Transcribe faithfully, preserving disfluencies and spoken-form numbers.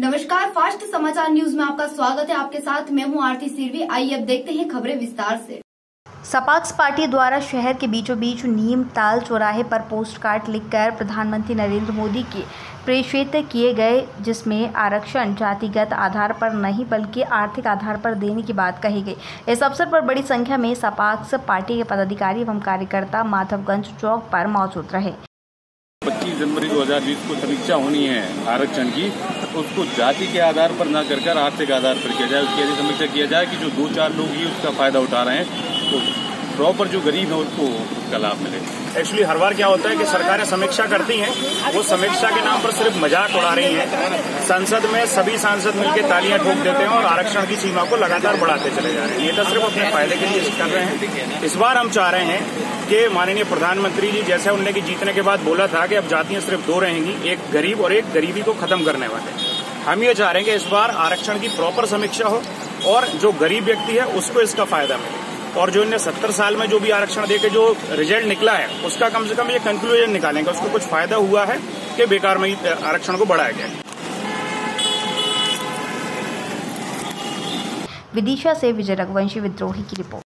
नमस्कार, फास्ट समाचार न्यूज में आपका स्वागत है। आपके साथ मैं हूं आरती सिरवी। आइए अब देखते हैं खबरें विस्तार से। सपाक्स पार्टी द्वारा शहर के बीचों बीच नीम ताल चौराहे पर पोस्ट कार्ड लिखकर प्रधानमंत्री नरेंद्र मोदी के प्रेषित किए गए, जिसमें आरक्षण जातिगत आधार पर नहीं बल्कि आर्थिक आधार पर देने की बात कही गई। इस अवसर पर बड़ी संख्या में सपाक्स पार्टी के पदाधिकारी एवं कार्यकर्ता माधवगंज चौक पर मौजूद रहे। पच्चीस जनवरी दो हज़ार बीस को समीक्षा होनी है आरक्षण की, उसको जाति के आधार पर न कर कर आर्थिक आधार पर किया जाए। उसकी यदि समीक्षा किया जाए कि जो दो चार लोग ही उसका फायदा उठा रहे हैं, तो प्रॉपर जो गरीब है उसको उसका लाभ मिले। एक्चुअली हर बार क्या होता है कि सरकारें समीक्षा करती हैं, वो समीक्षा के नाम पर सिर्फ मजाक उड़ा रही हैं। संसद में सभी सांसद मिलकर तालियां ठोक देते हैं और आरक्षण की सीमा को लगातार बढ़ाते चले जा रहे हैं। ये तो सिर्फ अपने फायदे के लिए कर रहे हैं। इस बार हम चाह रहे हैं कि माननीय प्रधानमंत्री जी, जैसे उन्होंने की जीतने के बाद बोला था कि अब जातियां सिर्फ दो रहेंगी, एक गरीब और एक गरीबी को खत्म करने वाले। हम ये चाह रहे हैं कि इस बार आरक्षण की प्रॉपर समीक्षा हो और जो गरीब व्यक्ति है उसको इसका फायदा मिले, और जो इन्हें सत्तर साल में जो भी आरक्षण देके जो रिजल्ट निकला है उसका कम से कम ये कंक्लूजन निकालेंगे, उसको कुछ फायदा हुआ है कि बेकार में ही आरक्षण को बढ़ाया गया। विदिशा से विजय रघुवंशी, विद्रोही की रिपोर्ट।